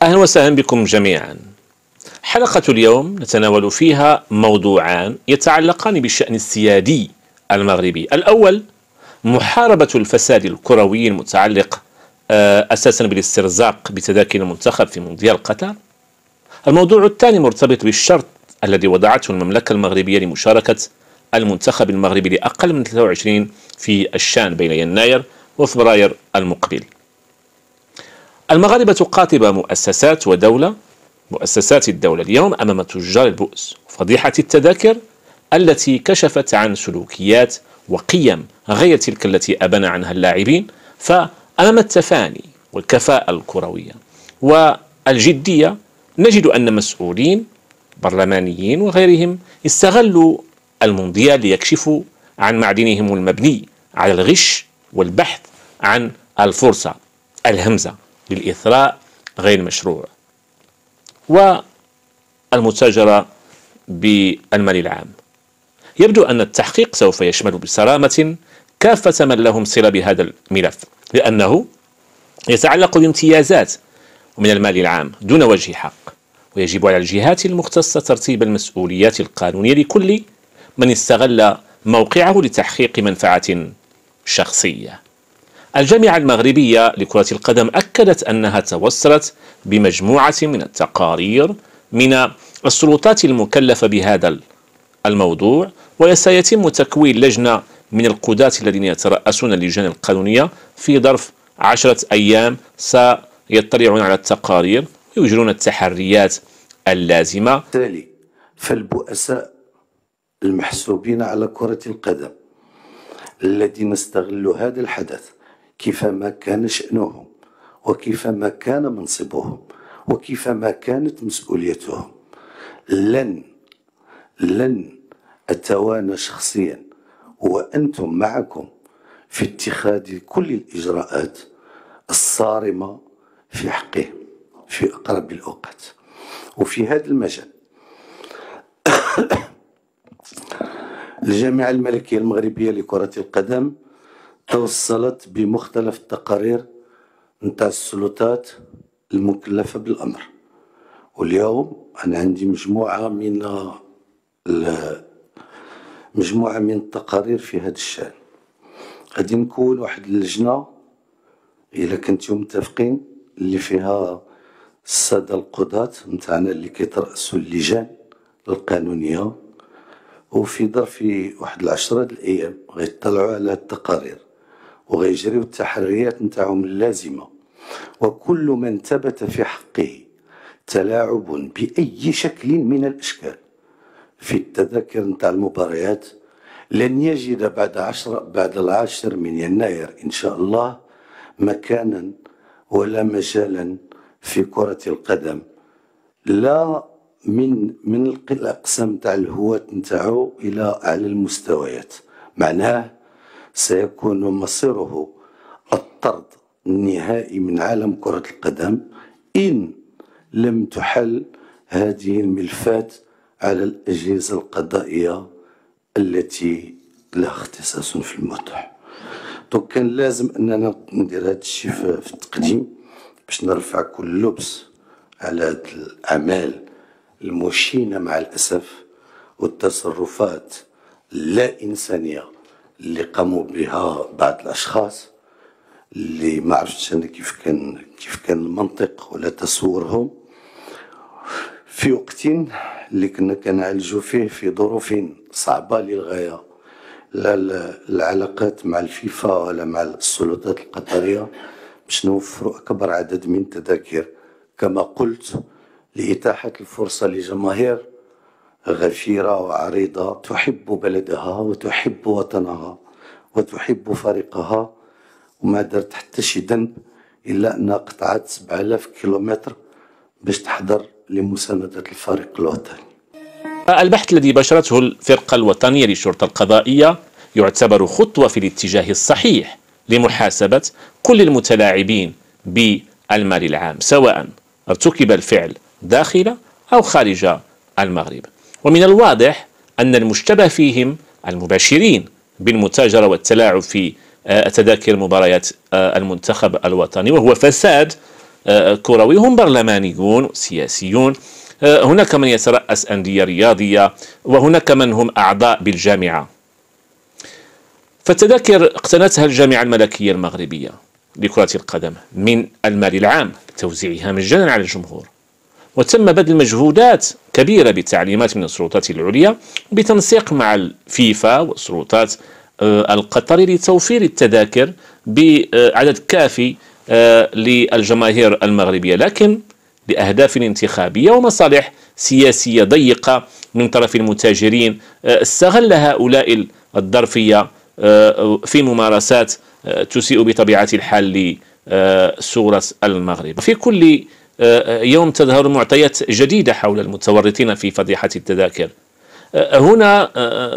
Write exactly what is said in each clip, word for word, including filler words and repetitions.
أهلا وسهلا بكم جميعا. حلقة اليوم نتناول فيها موضوعان يتعلقان بالشأن السيادي المغربي. الأول محاربة الفساد الكروي المتعلق أساسا بالاسترزاق بتذاكر المنتخب في مونديال قطر. الموضوع الثاني مرتبط بالشرط الذي وضعته المملكة المغربية لمشاركة المنتخب المغربي لأقل من ثلاثة وعشرين في الشان بين يناير وفبراير المقبل. المغاربة قاطبة مؤسسات ودولة مؤسسات الدولة اليوم أمام تجار البؤس وفضيحة التذاكر التي كشفت عن سلوكيات وقيم غير تلك التي أبنى عنها اللاعبين. فأمام التفاني والكفاءة الكروية والجدية نجد أن مسؤولين برلمانيين وغيرهم استغلوا المونديال ليكشفوا عن معدنهم المبني على الغش والبحث عن الفرصة الهمزة للإثراء غير المشروع والمتاجرة بالمال العام. يبدو أن التحقيق سوف يشمل بصرامة كافة من لهم صلة بهذا الملف، لأنه يتعلق بامتيازات من المال العام دون وجه حق، ويجب على الجهات المختصة ترتيب المسؤوليات القانونية لكل من استغل موقعه لتحقيق منفعة شخصية. الجامعة المغربية لكرة القدم أكدت أنها توصلت بمجموعة من التقارير من السلطات المكلفة بهذا الموضوع، وسيتم تكوين لجنة من القضاة الذين يترأسون اللجان القانونية في ظرف عشرة أيام سيطلعون على التقارير ويجرون التحريات اللازمة. بالتالي فالبؤساء المحسوبين على كرة القدم الذين استغلوا هذا الحدث كيفما كان شأنهم وكيفما كان منصبهم وكيفما كانت مسؤوليتهم، لن لن أتوانى شخصيا وأنتم معكم في اتخاذ كل الإجراءات الصارمة في حقهم في أقرب الأوقات. وفي هذا المجال الجامعة الملكية المغربية لكرة القدم توصلت بمختلف التقارير نتاع السلطات المكلفة بالأمر، واليوم أنا عندي مجموعة من مجموعة من التقارير في هذا الشأن. غادي نكون واحد اللجنة إلا كنتم متفقين اللي فيها السادة القضاة نتاعنا اللي كيترأسوا اللجان القانونية، وفي ظرف واحد العشرة الأيام غيطلعوا على التقارير وغيجريو التحريات نتاعهم اللازمة. وكل من ثبت في حقه تلاعب بأي شكل من الأشكال في التذاكر نتاع المباريات لن يجد بعد عشرة بعد العاشر من يناير إن شاء الله مكانا ولا مجالا في كرة القدم، لا من من الأقسام تاع الهواة نتاعو إلى أعلى المستويات. معناه سيكون مصيره الطرد النهائي من عالم كرة القدم إن لم تحل هذه الملفات على الأجهزة القضائية التي لها اختصاص في الموضوع. دونك كان لازم أننا ندير هذا الشيء في التقديم باش نرفع كل لبس على هذه الأعمال المشينة مع الأسف والتصرفات اللا إنسانية اللي قاموا بها بعض الأشخاص اللي ما عرفتش أنا كيف كان كيف كان المنطق ولا تصورهم في وقت اللي كنا كنعالجوا فيه في ظروف صعبة للغاية. لا العلاقات مع الفيفا ولا مع السلطات القطرية باش نوفروا أكبر عدد من التذاكر كما قلت لإتاحة الفرصة لجماهير غفيرة وعريضة تحب بلدها وتحب وطنها وتحب فريقها وما درت حتى شي ذنب إلا أنها قطعت سبعة آلاف كيلومتر باش تحضر لمساندة الفريق الوطني. البحث الذي بشرته الفرقة الوطنية للشرطة القضائية يعتبر خطوة في الاتجاه الصحيح لمحاسبة كل المتلاعبين بالمال العام سواء ارتكب الفعل داخل أو خارج المغرب. ومن الواضح أن المشتبه فيهم المباشرين بالمتاجرة والتلاعب في تذاكر مباريات المنتخب الوطني، وهو فساد كروي هم برلمانيون وسياسيون، هناك من يترأس أندية رياضية، وهناك من هم أعضاء بالجامعة. فالتذاكر اقتنتها الجامعة الملكية المغربية لكرة القدم من المال العام لتوزيعها مجانا على الجمهور، وتم بذل مجهودات كبيرة بتعليمات من السلطات العليا بتنسيق مع الفيفا والسلطات القطري لتوفير التذاكر بعدد كافي للجماهير المغربية، لكن لأهداف انتخابية ومصالح سياسية ضيقة من طرف المتاجرين استغل هؤلاء الظرفية في ممارسات تسيء بطبيعة الحال لصورة المغرب. في كل يوم تظهر معطيات جديدة حول المتورطين في فضيحة التذاكر. هنا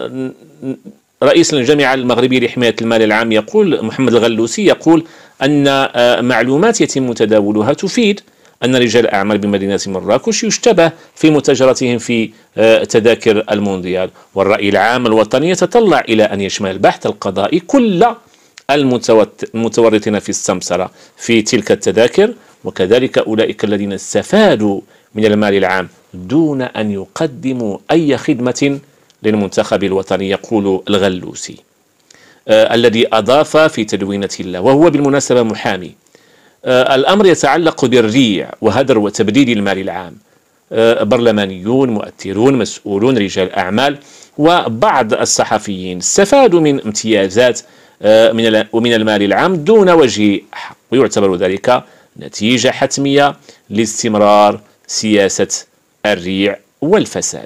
رئيس الجامعة المغربية لحماية المال العام يقول، محمد الغلوسي، يقول أن معلومات يتم تداولها تفيد أن رجال أعمال بمدينة مراكش يشتبه في متاجرتهم في تذاكر المونديال، والرأي العام الوطني يتطلع إلى أن يشمل البحث القضائي كل المتورطين في السمسرة في تلك التذاكر، وكذلك أولئك الذين استفادوا من المال العام دون أن يقدموا أي خدمة للمنتخب الوطني. يقول الغلوسي آه الذي أضاف في تدوينة له، وهو بالمناسبة محامي، آه الأمر يتعلق بالريع وهدر وتبديد المال العام. آه برلمانيون، مؤثرون، مسؤولون، رجال أعمال وبعض الصحفيين استفادوا من امتيازات آه من ومن المال العام دون وجه حق، ويعتبر ذلك نتيجة حتمية لاستمرار سياسة الريع والفساد.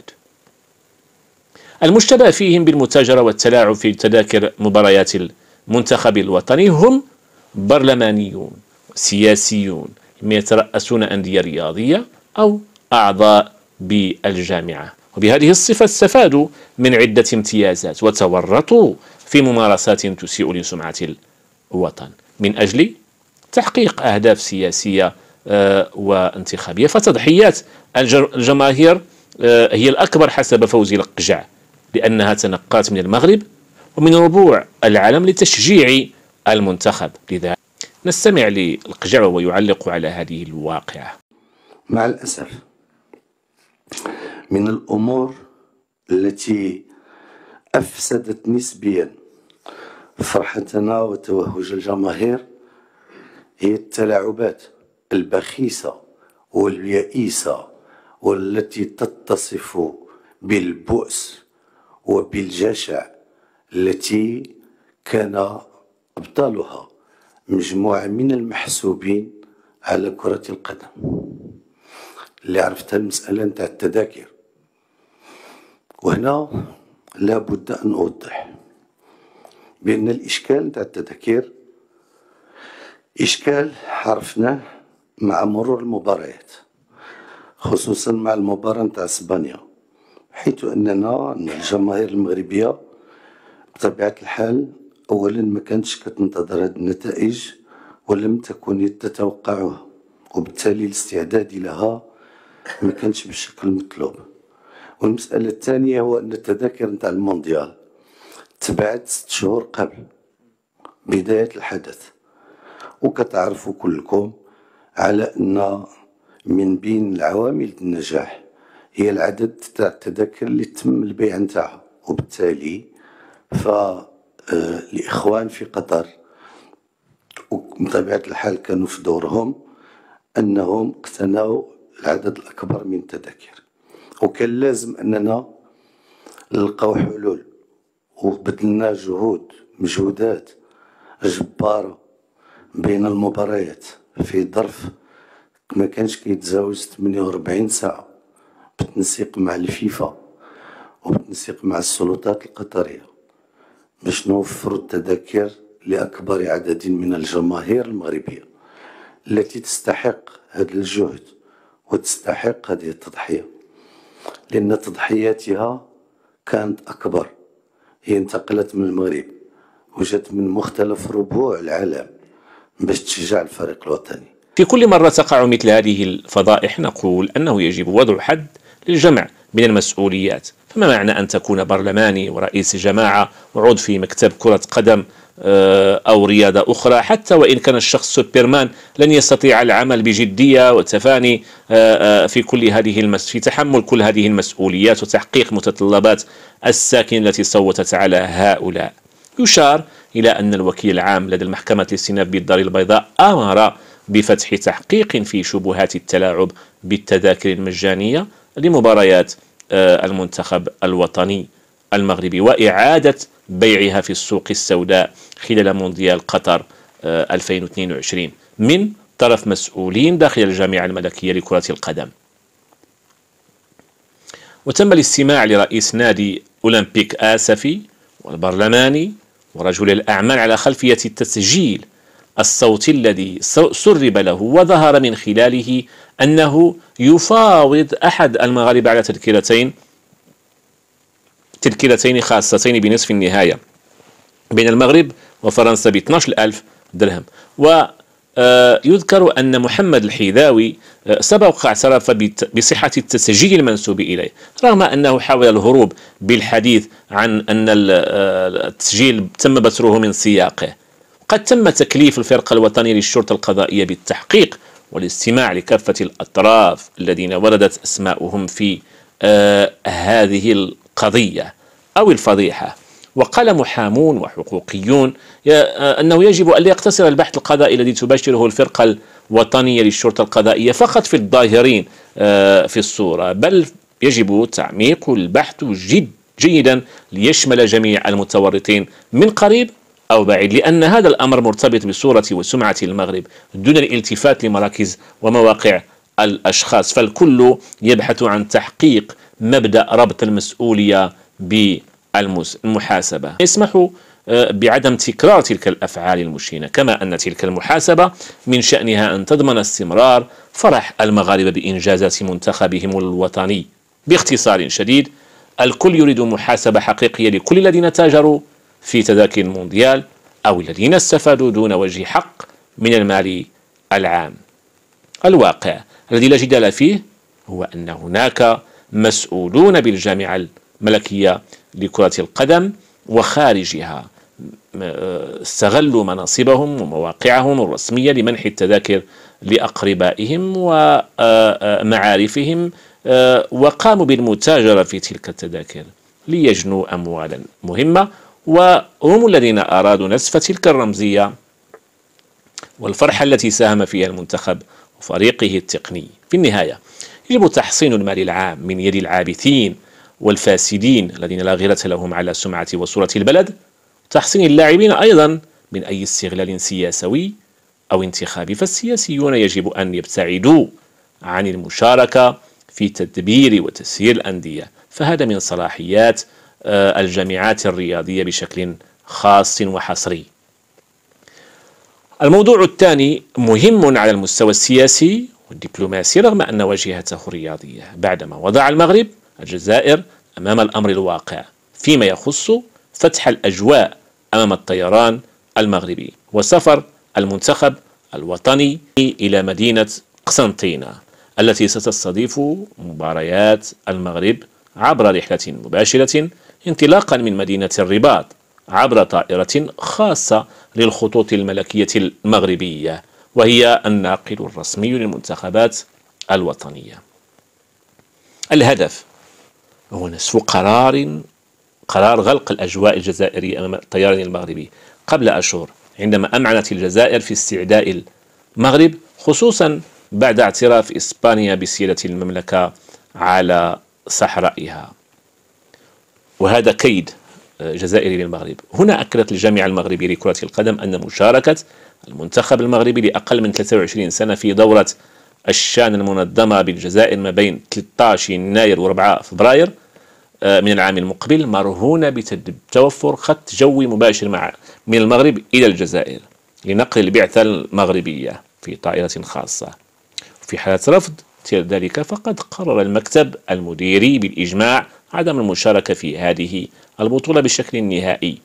المشتبه فيهم بالمتاجرة والتلاعب في تذاكر مباريات المنتخب الوطني هم برلمانيون سياسيون يترأسون أندية رياضية أو أعضاء بالجامعة، وبهذه الصفة استفادوا من عدة امتيازات وتورطوا في ممارسات تسيء لسمعة الوطن من أجل تحقيق أهداف سياسية آه وانتخابية. فتضحيات الجماهير آه هي الأكبر حسب فوزي القجع، لأنها تنقلت من المغرب ومن ربوع العالم لتشجيع المنتخب. لذا نستمع للقجع وهو يعلق على هذه الواقعة. مع الأسف من الأمور التي أفسدت نسبيا فرحتنا وتوهج الجماهير هي التلاعبات البخيسة واليئيسة والتي تتصف بالبؤس وبالجشع، التي كان أبطالها مجموعة من المحسوبين على كرة القدم. اللي عرفتها المسألة نتاع التذاكر، وهنا لابد أن أوضح بأن الإشكال نتاع التذاكر إشكال عرفناه مع مرور المباريات، خصوصا مع المباراة نتاع اسبانيا، حيث أننا الجماهير المغربية بطبيعة الحال أولا ما كانتش كتنتظر هذه النتائج ولم تكن تتوقعها، وبالتالي الاستعداد لها ما كانش بالشكل المطلوب. والمسألة الثانية هو أن التذاكر نتاع المونديال تبعت ست شهور قبل بداية الحدث، وكتعرفوا كلكم على أن من بين العوامل النجاح هي العدد تاع التذاكر اللي تم البيع نتاعها، وبالتالي فالإخوان في قطر وبطبيعة الحال كانوا في دورهم أنهم اقتنوا العدد الأكبر من التذاكر، وكان لازم أننا نلقاو حلول، وبذلنا جهود مجهودات جبارة بين المباريات في ظرف ما كانش كيتجاوز ثمانية وأربعين ساعة بالتنسيق مع الفيفا وبالتنسيق مع السلطات القطرية باش نوفروا التذاكر لأكبر عدد من الجماهير المغربية التي تستحق هذا الجهد وتستحق هذه التضحية، لأن تضحياتها كانت أكبر. هي انتقلت من المغرب وجات من مختلف ربوع العالم باش تشجع الفريق الوطني. في كل مرة تقع مثل هذه الفضائح نقول أنه يجب وضع حد للجمع بين المسؤوليات. فما معنى أن تكون برلماني ورئيس جماعة وعضو في مكتب كرة قدم أو رياضة أخرى، حتى وإن كان الشخص سوبرمان لن يستطيع العمل بجدية وتفاني في كل هذه المس في تحمل كل هذه المسؤوليات وتحقيق متطلبات الساكنة التي صوتت على هؤلاء. يشار إلى أن الوكيل العام لدى المحكمة الاستئناف بالدار البيضاء أمر بفتح تحقيق في شبهات التلاعب بالتذاكر المجانية لمباريات المنتخب الوطني المغربي وإعادة بيعها في السوق السوداء خلال مونديال قطر ألفين واثنين وعشرين من طرف مسؤولين داخل الجامعة الملكية لكرة القدم. وتم الاستماع لرئيس نادي أولمبيك آسفي والبرلماني ورجل الأعمال على خلفية التسجيل الصوتي الذي سرب له، وظهر من خلاله أنه يفاوض أحد المغاربة على تذكرتين تذكرتين خاصتين بنصف النهاية بين المغرب وفرنسا ب اثني عشر ألف درهم. ويذكر أن محمد الحذاوي سبق اعترف بصحة التسجيل المنسوب إليه، رغم أنه حاول الهروب بالحديث عن أن التسجيل تم بتره من سياقه. قد تم تكليف الفرقة الوطنية للشرطة القضائية بالتحقيق والاستماع لكافة الأطراف الذين وردت أسماؤهم في آه هذه القضية أو الفضيحة. وقال محامون وحقوقيون أنه يجب أن لا يقتصر البحث القضائي الذي تباشره الفرقة الوطنية للشرطة القضائية فقط في الظاهرين آه في الصورة، بل يجب تعميق البحث جد جيدا ليشمل جميع المتورطين من قريب أو بعيد، لأن هذا الأمر مرتبط بصورة وسمعة المغرب دون الالتفات لمراكز ومواقع الأشخاص، فالكل يبحث عن تحقيق مبدأ ربط المسؤولية بالمحاسبة، يسمح بعدم تكرار تلك الأفعال المشينة، كما أن تلك المحاسبة من شأنها أن تضمن استمرار فرح المغاربة بإنجازات منتخبهم الوطني. باختصار شديد، الكل يريد محاسبة حقيقية لكل الذين تاجروا في تذاكر المونديال أو الذين استفادوا دون وجه حق من المال العام. الواقع الذي لا جدال فيه هو أن هناك مسؤولون بالجامعة الملكية لكرة القدم وخارجها استغلوا مناصبهم ومواقعهم الرسمية لمنح التذاكر لأقربائهم ومعارفهم، وقاموا بالمتاجرة في تلك التذاكر ليجنوا أموالا مهمة، وهم الذين أرادوا نسف تلك الرمزية والفرحة التي ساهم فيها المنتخب وفريقه التقني. في النهاية يجب تحصين المال العام من يد العابثين والفاسدين الذين لا غيرة لهم على سمعة وصورة البلد، تحصين اللاعبين أيضا من أي استغلال سياسي أو انتخابي، فالسياسيون يجب أن يبتعدوا عن المشاركة في تدبير وتسيير الأندية، فهذا من صلاحيات الجامعات الرياضية بشكل خاص وحصري. الموضوع الثاني مهم على المستوى السياسي والدبلوماسي رغم أن واجهته رياضية، بعدما وضع المغرب الجزائر أمام الأمر الواقع فيما يخص فتح الأجواء أمام الطيران المغربي وسفر المنتخب الوطني إلى مدينة قسنطينة التي ستستضيف مباريات المغرب عبر رحلة مباشرة انطلاقا من مدينة الرباط عبر طائرة خاصة للخطوط الملكية المغربية، وهي الناقل الرسمي للمنتخبات الوطنية. الهدف هو نسف قرار قرار غلق الأجواء الجزائرية أمام الطيران المغربي قبل أشهر، عندما أمعنت الجزائر في استعداء المغرب، خصوصا بعد اعتراف إسبانيا بسيادة المملكة على صحرائها، وهذا كيد جزائري للمغرب. هنا أكدت الجامعة المغربية لكرة القدم أن مشاركة المنتخب المغربي لأقل من ثلاثة وعشرين سنة في دورة الشان المنظمة بالجزائر ما بين ثلاثة عشر يناير و أربعة فبراير من العام المقبل مرهونة بتوفر خط جوي مباشر مع من المغرب إلى الجزائر لنقل البعثة المغربية في طائرة خاصة. في حالة رفض ذلك فقد قرر المكتب المديري بالإجماع عدم المشاركة في هذه البطولة بشكل نهائي.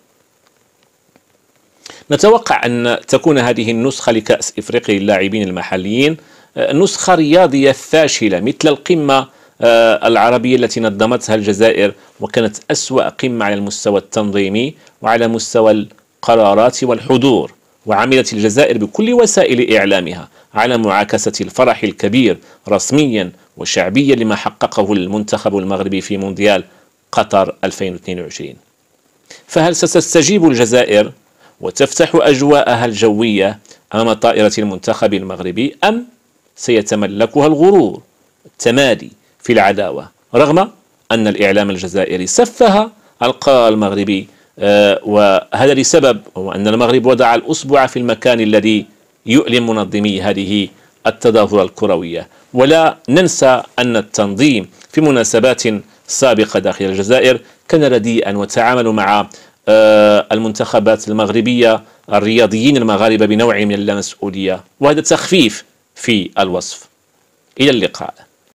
نتوقع أن تكون هذه النسخة لكأس إفريقيا للاعبين المحليين نسخة رياضية فاشلة مثل القمة العربية التي نظمتها الجزائر، وكانت أسوأ قمة على المستوى التنظيمي وعلى مستوى القرارات والحضور، وعملت الجزائر بكل وسائل إعلامها على معاكسة الفرح الكبير رسميا وشعبيا لما حققه المنتخب المغربي في مونديال قطر ألفين واثنين وعشرين. فهل ستستجيب الجزائر وتفتح أجواءها الجوية أمام طائرة المنتخب المغربي، أم سيتملكها الغرور التمادي في العداوة، رغم أن الإعلام الجزائري سفه القرار المغربي، آه وهذا لسبب هو أن المغرب وضع الأصبع في المكان الذي يؤلم منظمي هذه التظاهرة الكروية. ولا ننسى أن التنظيم في مناسبات سابقة داخل الجزائر كان رديئا، وتعاملوا مع آه المنتخبات المغربية الرياضيين المغاربة بنوع من اللامسؤولية، وهذا تخفيف في الوصف. إلى اللقاء.